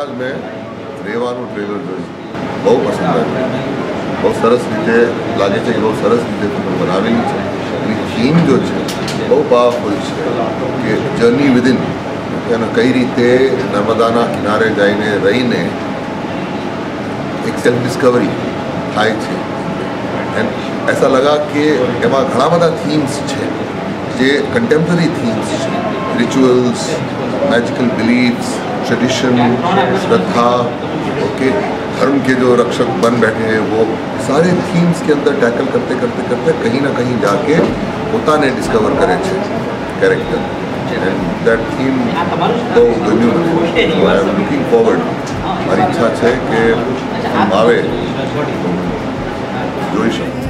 आज मैं રેવાનું ટ્રેલર જોયું, બહુ પસંદ આવ્યું. બહુ સરસ રીતે લાગે છે, બહુ સરસ રીતે ફિલ્મ બનાવેલી છે. એની થીમ જો છે બહુ પાવરફુલ છે કે જર્ની વિધિન અને કઈ રીતે નર્મદાના કિનારે જઈને રહીને એક સેલ્ફ ડિસ્કવરી થાય છે. એન્ડ ऐसा लगा कि એમાં ઘણા બધા થીમ્સ છે જે કન્ટેમ્પરરી થીમ્સ છે. रिचुअल्स, मैजिकल बिलीव्स, ट्रेडिशन, श्रद्धा, ओके, धर्म के जो रक्षक बन बैठे हैं वो सारे थीम्स के अंदर टैकल करते करते करते कहीं ना कहीं जाके होता ने डिस्कवर करे छे कैरेक्टर. एंड दैट थीम तो गम्યું મને. I am looking forward. મારી ઈચ્છા છે કે આવે જોઈ શકું.